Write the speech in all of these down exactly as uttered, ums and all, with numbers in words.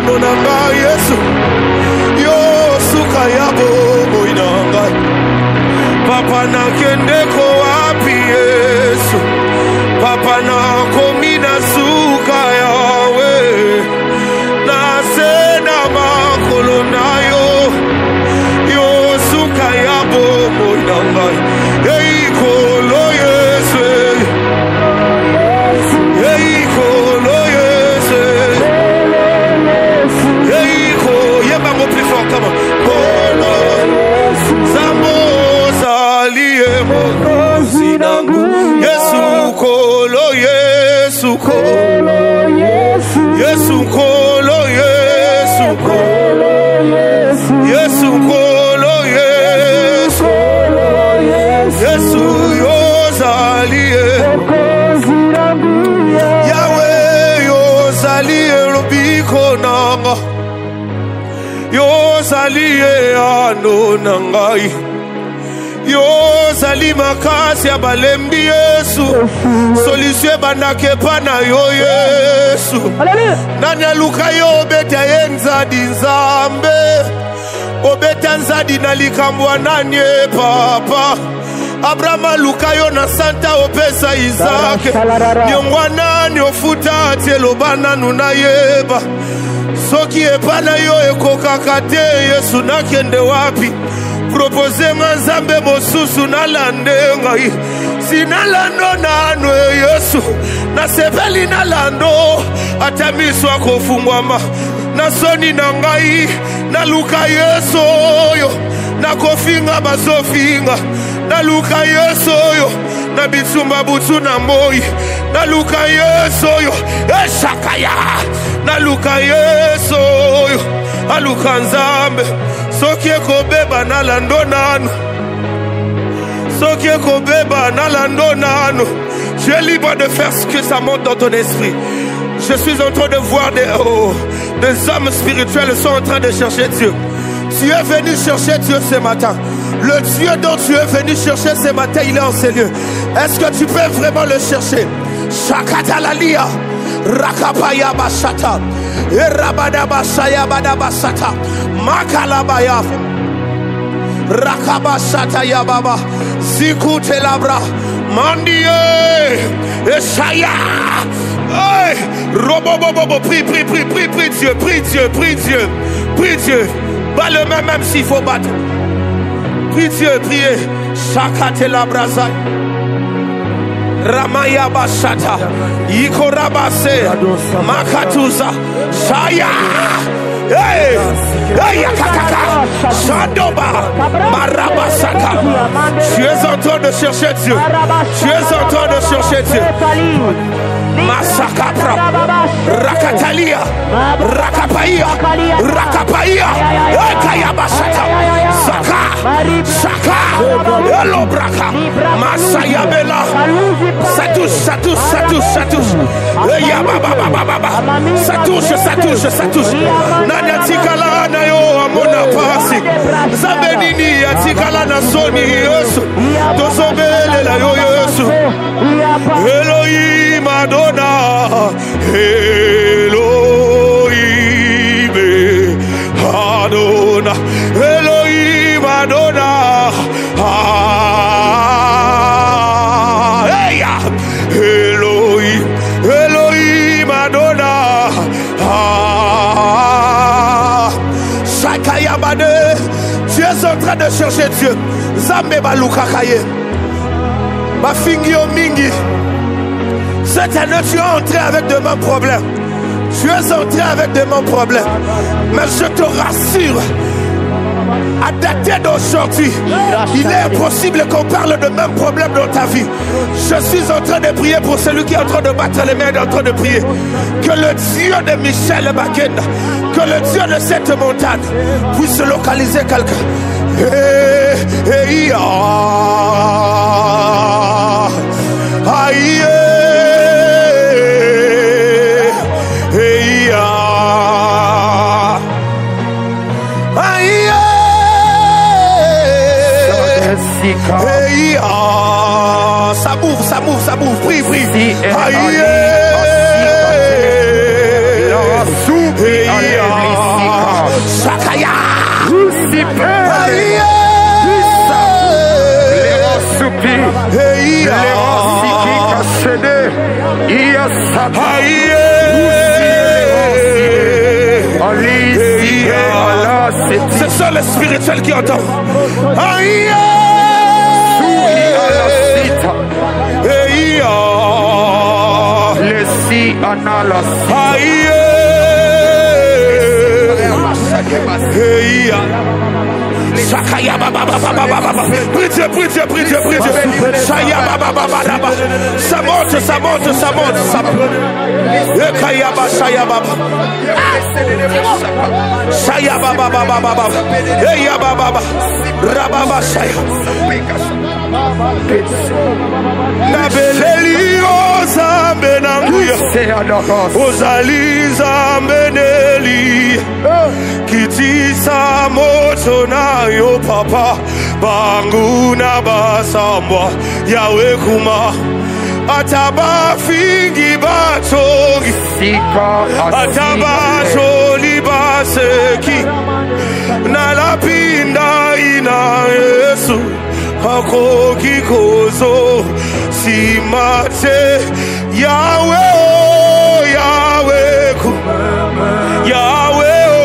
bolingo na ngai Yesu yo suka ya bomoi na ngai papa nakendeko wapi Yesu papa nakomi na suka yawe nasena makolo na yo yo suka ya bomoi na ngai eikolo Yesu eikolo Yesu eiko yeba mo plus fort comment kolo zambo zalie mo zinangu Yesu kolo Yesu kolo Yesu kolo Yesu kolo Yesu kolo Yesu Yesu yozalie Yahweh yozalie robiko nanga yozalie ano nangai yozali makasi ya balembi Yesu solution bandake pana yo Yesu nani aluka yo obeta yenzadi nzambe obeta nzadi na likambwa nani papa Abraham aluka yo na santa opesa Isaac nyongwa nani ofuta tielo bana nuna yeba soki epana yo ekokaka te Yesu nakende wapi propose nzambe mosusu nalande ngai sinalando nanu Yesu nasepeli nalando atamiswa kofungwama nasoni na ngai naluka Yesu oyo nakofinga bazofinga naluka Yesu oyo na bitsumba butu na moi naluka Yesu oyo eshakaya naluka Yesu oyo aluka nzambe soki ekobeba nalando nanu soki ekobeba nalando nanu tu es libre de faire ce que ça monte dans ton esprit. Je suis en train de voir des, oh, des hommes spirituels sont en train de chercher Dieu. Tu es venu chercher Dieu ce matin. Le Dieu dont tu es venu chercher ce matin, il est en ces lieux. Est-ce que tu peux vraiment le chercher? Shakatalalia Rakapaya Basata Erabada Basaya Bada Basata Makalabaya Rakabasata Yababa Zikute Labra Mandie Eshaya Hey Robobobobo Prie, prie, prie, prie, prie Dieu, prie Dieu, prie Dieu, prie Dieu. Bat le même même s'il faut battre. Prie Dieu, priez. Shakate Labraza Ramaya Bashata Ikorabase Makatuza Shaya Hey Hey Yakakaka Shandoba Marabasaka. Tu es en train de chercher Dieu. Tu es en train de chercher Dieu. Masakapra Rakatalia Rakapaya Rakapaya Ekayabasata Saka Saka Elobraka Masayabela. Ça touche, ça touche, ça touche, ça touche. Ça touche, ça touche, ça touche. Nanya tikala na yo amona pasi. Zabenini ya tikala na soni Yesu. Tosobele la yo Yesu. Elohim Adonai. Elohim Adonai. Elohim Adonai. Elohim, Elohim Adonai. Ah, Shakayabade, tu es en train de chercher Dieu. Zambe balukakaye, Bafingio mingi. Cette année tu es entré avec de mêmes problèmes. Tu es entré avec de mêmes problèmes. Mais je te rassure, à dater d'aujourd'hui, il est impossible qu'on parle de même problème dans ta vie. Je suis en train de prier pour celui qui est en train de battre les mains, en train de prier. Que le Dieu de Michel Bakenda, que le Dieu de cette montagne puisse localiser quelqu'un. Eh, eh, ah, aïe, eh, ah, aïe. Hey, ah, ça bouge, ça bouge, ça bouge, prie, prie. Aïe, aïe, C'est ça le spirituel qui entend. Aïe. Prie Dieu, prie Dieu, prie Dieu, prie Dieu. Ça monte, ça monte, ça monte, ça monte. Kitisa moto na yo papa bangu na basambwa yawe kuma ataba fingi batongi ataba joli baseki na lapinda ina Yesu hako kikozo simate yawe oh yawe kuma yawe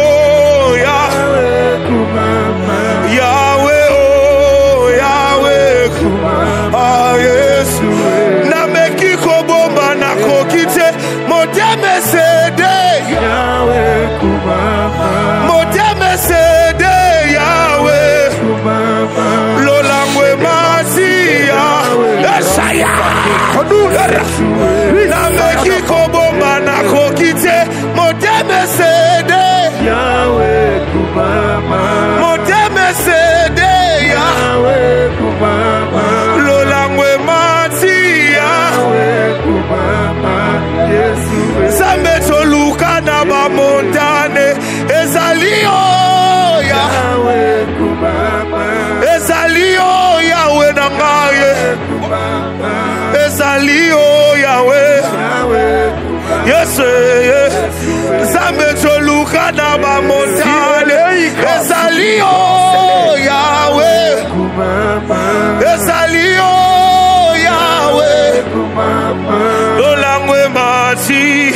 Ezalio Yahweh, yes, Zambe Choluka na ba montane. Ezalio Yahweh, Ezalio Yahweh, Lolangwe mati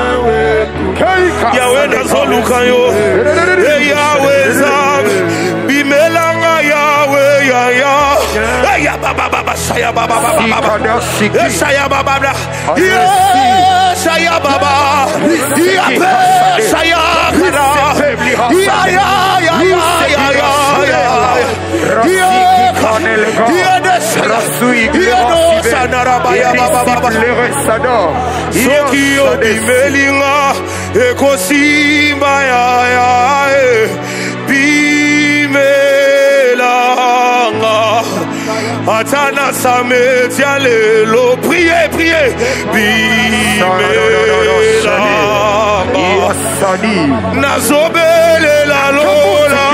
Yahweh na Zoluka yo, Yahweh Zam Bimelanga Yahweh ya ya. Ya baba baba saya baba baba baba saya baba baba ya saya baba ya saya kana ya ya ya ya ya ya ya desala ya no sanara baba baba sokio bimelinga ekosimba ya ya Atana Sametia Lelo, priez, priez, Bimela, Nazobele la Lola,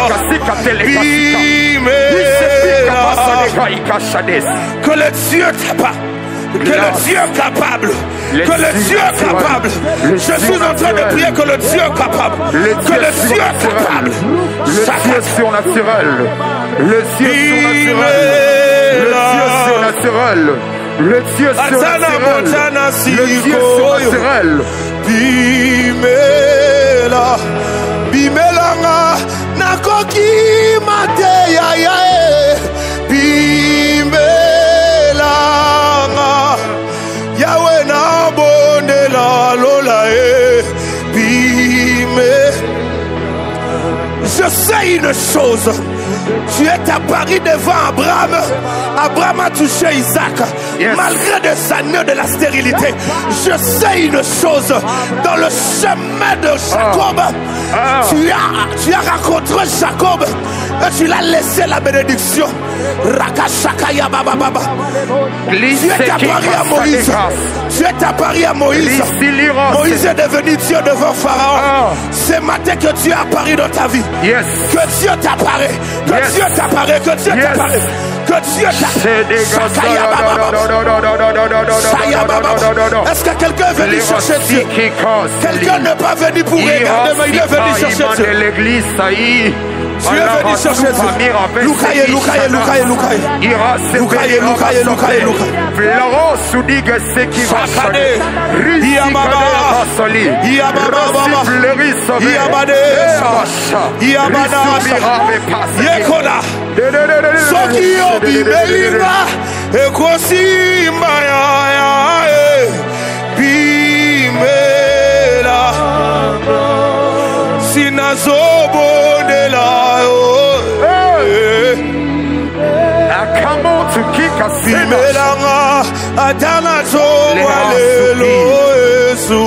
Bimela, que le Dieu tape. Que le Dieu capable, que le Dieu capable, je suis en train de prier que le Dieu capable, que le Dieu capable, le Dieu surnaturel, le Dieu surnaturel, le Dieu surnaturel, le Dieu surnaturel, Bimela, Bimelanga, Nakoki Mate ya ya, Bimela. Yahweh na bonde la lola e bime. Je sais une chose. Tu es apparu devant Abraham. Abraham a touché Isaac. Yes. Malgré des années de la stérilité. Je sais une chose. Dans le chemin de Jacob, oh. Oh. Tu, as, tu as rencontré Jacob et tu l'as laissé la bénédiction. Rakashakaya baba baba. Tu es apparu à Moïse. Tu es apparu à Moïse. Moïse est devenu Dieu devant Pharaon. Oh. Ce matin que Dieu a apparu dans ta vie. Yes. Que Dieu t'apparaît. Que yes. Dieu t'apparaît. Que Dieu yes. t'apparaît. Que Dieu t'apparaît. Est-ce que quelqu'un est venu chercher Dieu? Quelqu'un n'est pas venu pour regarder, mais il est venu chercher Dieu. Tu es venu chercher Dieu. Lukaye, Lukaye, Lukaye, Lukaye. Lukaye, Lukaye, Lukaye, Lukaye. Florence Soudigue Sekiva Sakane. Iyababa. Iyababa. Iyabade. Iyabada. Yekoda. Sokio bibelinga. Ekosimba ya ya. Bimela. Sinazobondela. Bimelanga atanga zongwa lelo Yesu.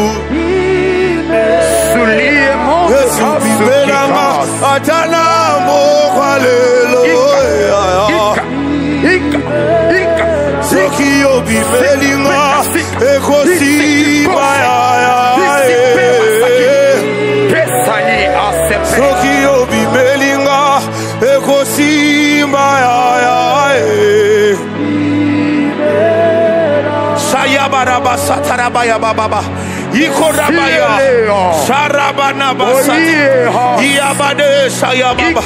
Yesu bimelanga atanga mokwa lelo. Sekio bimelinga ekosimba ya ya. Sekio bimelinga ekosimba ya ya. Sayabaraba satarabaya baba. Ikorabaya Sarabana Basata Iabade Sayababa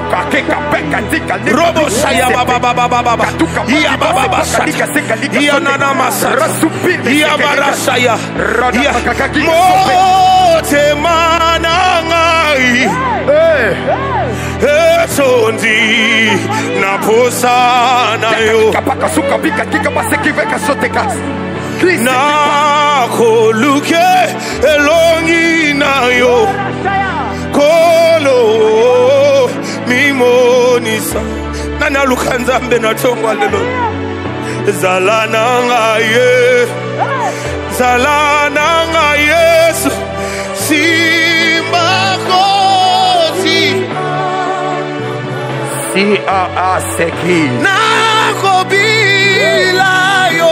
Robo Sayababa Baba Iababa Basata Ianana Masata Iabara Saya Mote Manangai Esondi Naposana yo na koluke elongi na yo kolo mimonisa nana lukanzambe na tongwa lelo zalana ngaye zalana ngaye Yesu simba kozi si a a seki na kobila yo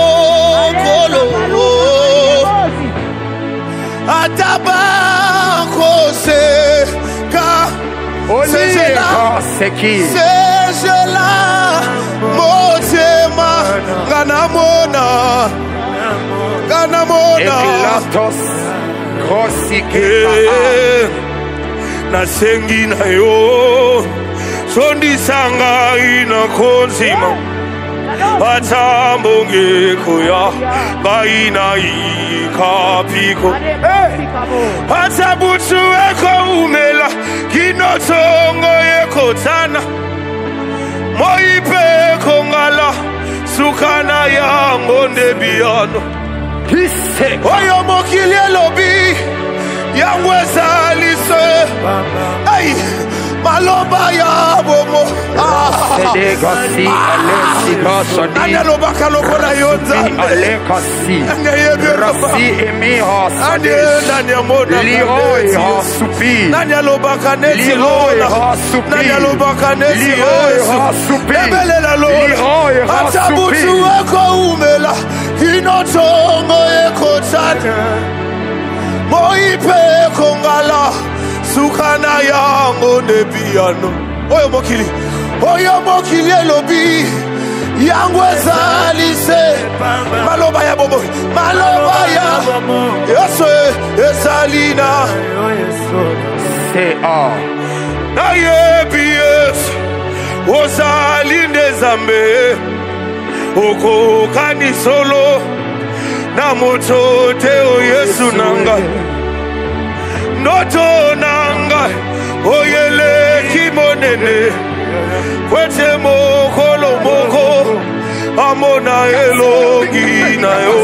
Atabako seka Sejela Seki Sejela Motema Ganamona Ganamona Eklatos Kosike Nasengi na yo Sondi sanga ina konzima Atambonge koya baina ikapiko Atabutu eko umela kinotongo eko tana Moipe kongala sukana yango ndebiano Oyo mokilie lobi yangwe salise Ay Maloba ya bomo Sedegasi alesi gasoni Nanya baka lokona yonza alekasi Rasi emi hasani Nanya mona Liroi hasupi Nanya lobaka neti Liroi lona hasupi Nanya lobaka neti Liroi hasupi Ebelela lona Liroi hasupi Atabutu eko umela Kinotongo eko tana Moipe kongala Sukana yango ne piano Oyo mokili Oyo mokili elobi Yango ezalise Maloba ya bobo Maloba ya Yesu ezalina Sea Na yebi yesu Ozalinde zambe Oko kani solo Na moto teo yesu nanga Noto nanga oyele kimonene kwete mokolo moko amona elongi na yo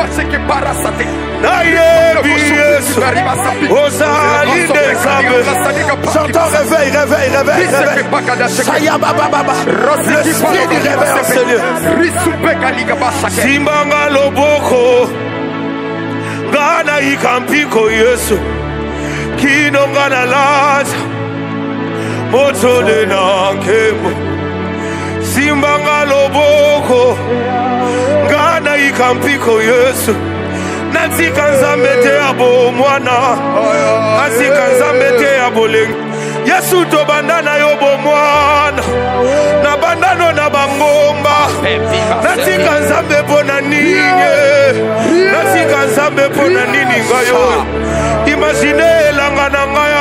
na yebi Yesu ozali ndesambe j'entends réveil réveil réveil réveil sayabababa l'esprit du réveil en ce lieu simbanga loboko ngana ikampiko Yesu Kino ngana laza moto de nankemo simba ngaloboko ngana ikampiko Yesu natika nzambe te abo mwana natika nzambe te abo lengi Yesu to bandana yo bo mwana na bandano na bangomba natika nzambe pona ninye natika nzambe pona nini ngayo imagine langa na ngaya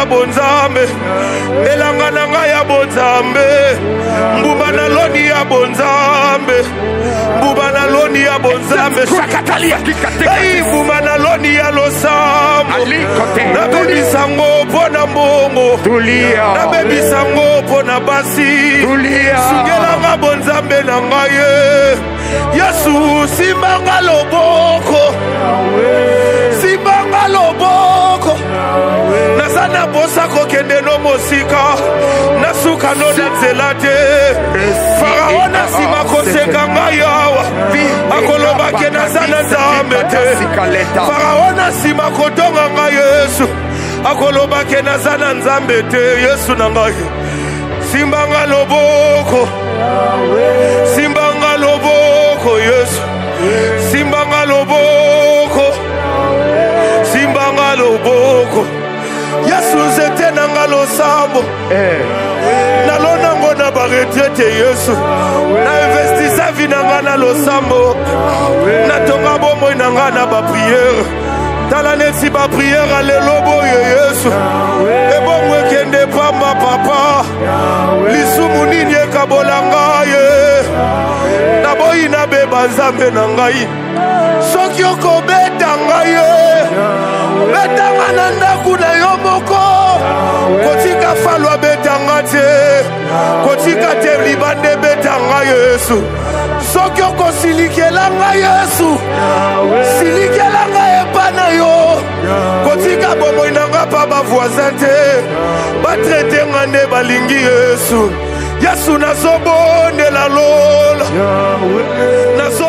bonzambe elanga na ngai ya bonzambe mbuba na loni ya bonzambe mbuba na loni ya bonzambe shakatalia ei mbuba na loni ya losambo nabebisa ngo mpo na mbongo nabebisa ngo mpo na basi sungelanga bonzambe na ngai Yesu simbanga loboko simbanga loboko nazana bosa kokende no mosika nasuka no nzela te Farao na sima koseka ngai awa akoloba ke nazana nzambe te Farao na sima kotonga ngai Yesu akoloba ke nazana nzambe te Yesu na ngai simbanga loboko simbanga loboko Yesu simbanga loboko simbanga loboko Yesu zete nanga losambo nalona ngo na baretraite Yesu na investisa vi nanga na losambo natonga bomoi nanga na bapriere tala neti bapriere lelo boye Yesu ebongo ekende pamba papa lisumu nini ekabola ngai naboyi nabeba nzambe na ngai soki okobeta ngai betanga na ndaku na yo moko kotika falwa betanga te kotika te libande betanga Yesu soki okosilikela ngai Yesu silikela ngai epa na yo kotika bomoi na nga pa bavoisin te batraite nga nde balingi Yesu Yesu nazobondela lola nazo